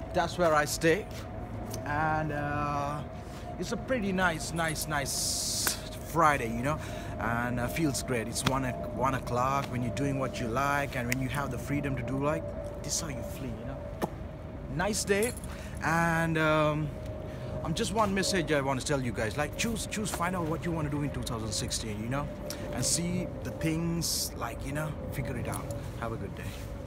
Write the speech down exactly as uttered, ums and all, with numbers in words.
That's where I stay, and uh, it's a pretty nice, nice, nice Friday, you know, and uh, feels great. It's one o- one o'clock when you're doing what you like, and when you have the freedom to do like this, is how you flee, you know. Nice day, and um, I'm just one message I want to tell you guys. Like, choose, choose, find out what you want to do in two thousand sixteen, you know, and see the things like, you know, figure it out. Have a good day.